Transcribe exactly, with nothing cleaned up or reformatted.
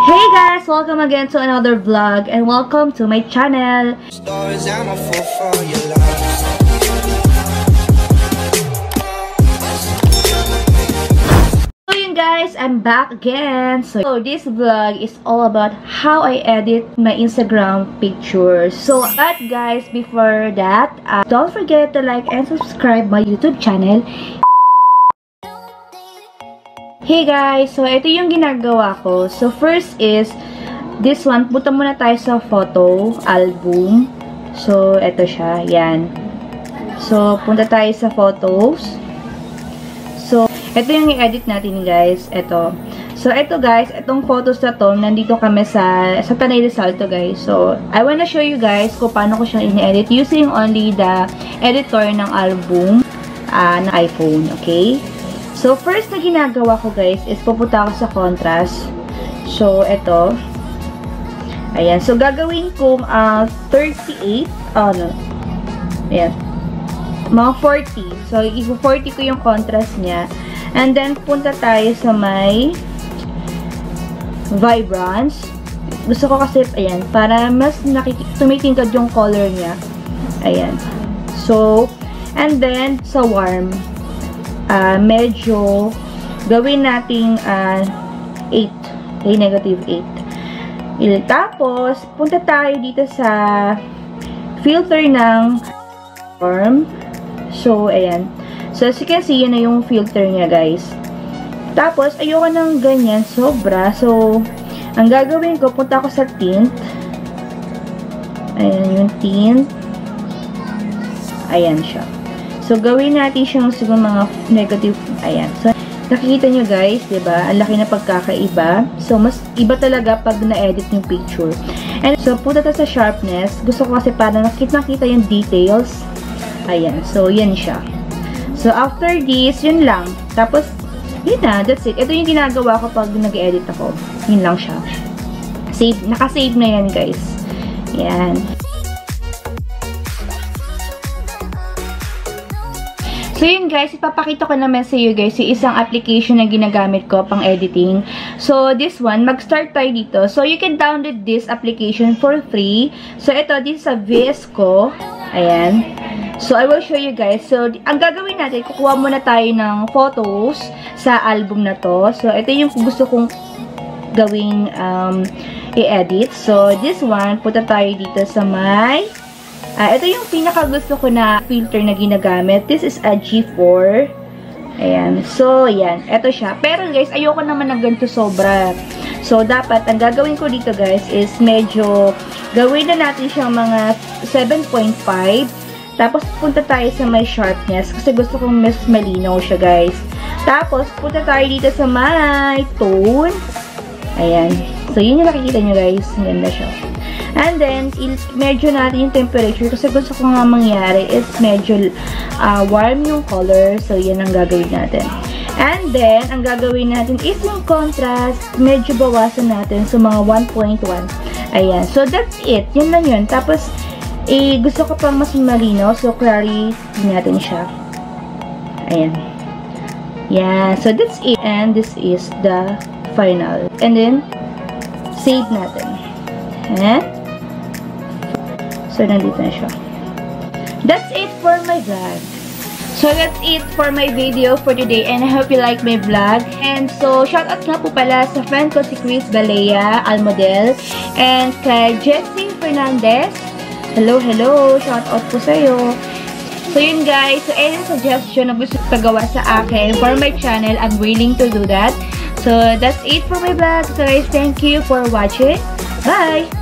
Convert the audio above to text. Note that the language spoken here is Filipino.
Hey guys! Welcome again to another vlog and welcome to my channel. So yun guys, I'm back again. So, so this vlog is all about how I edit my Instagram pictures. So but guys, before that, uh, don't forget to like and subscribe my YouTube channel. Hey guys, so ito yung ginagawa ko. So first is this one. Punta muna tayo sa photo album. So ito siya, yan. So punta tayo sa photos. So ito yung i-edit natin guys. Ito. So ito guys, itong photos na to, nandito kami sa sa Tanay Rizal to guys. So I wanna show you guys kung paano ko siyang ini-edit using only the editor ng album uh, ng iPhone, okay? So, first na ginagawa ko, guys, is pupunta ako sa contrast. So, ito. Ayan. So, gagawin kong uh, thirty-eight. Oh, no. Ayan. Mga forty. So, i-forty ko yung contrast niya. And then, punta tayo sa may vibrance. Gusto ko kasi, ayan, para mas tumitingkad yung color niya. Ayan. So, and then, sa warm. Uh, medyo gawin nating uh, eight. Okay, negative eight. Tapos, punta tayo dito sa filter ng form. So, ayan. So, as you can see, yun na yung filter niya, guys. Tapos, ayoko ng ganyan, sobra. So, ang gagawin ko, punta ako sa tint. Ayan yung tint. Ayan siya. So, gawin natin siyang siguro mga negative, ayan. So, nakikita nyo guys, diba? Ang laki na pagkakaiba. So, mas iba talaga pag na-edit yung picture. And, so, punta tayo sa sharpness. Gusto ko kasi para nakita-nakita yung details. Ayan. So, yan siya. So, after this, yun lang. Tapos, yun na. That's it. Ito yung ginagawa ko pag nag-edit ako. Yun lang siya. Save. Naka-save na yan guys. Yan. So yun guys, ipapakita ko naman sa iyo guys yung isang application na ginagamit ko pang editing. So this one, mag-start tayo dito. So you can download this application for free. So ito, this sa V S ko. Ayan. So I will show you guys. So ang gagawin natin, kukuha muna tayo ng photos sa album na to. So ito yung gusto kong gawing um, i-edit. So this one, punta tayo dito sa may... Uh, ito yung pinaka gusto ko na filter na ginagamit. This is a G four. Ayan. So, yan. Ito siya. Pero guys, ayoko naman ng ganito sobra. So, dapat, ang gagawin ko dito guys is medyo, gawin na natin siyang mga seven point five. Tapos, punta tayo sa may sharpness. Kasi gusto kong mas malinaw siya guys. Tapos, punta tayo dito sa may tone. Ayan. So, yun yung nakikita nyo guys. Ganda siya. And then, medyo natin yung temperature kasi gusto ko nga mangyari is medyo uh, warm yung color. So, yan ang gagawin natin. And then, ang gagawin natin is yung contrast. Medyo bawasan natin sa mga one point one. Ayan. So, that's it. Yun lang yun. Tapos, eh, gusto ko pang mas malinaw. So, clarity natin siya. Ayan. Yeah. So, that's it. And this is the final. And then, save natin. Ayan. So, nandito na siya. That's it for my vlog. So, that's it for my video for today. And I hope you like my vlog. And so, shoutout nga po pala sa friend ko si Chris Balea Almodel. And kay Jessie Fernandez. Hello, hello. Shoutout po sa'yo. So, yun guys. So, any suggestion na gusto pagawa sa akin for my channel, I'm willing to do that. So, that's it for my vlog. So, guys, thank you for watching. Bye!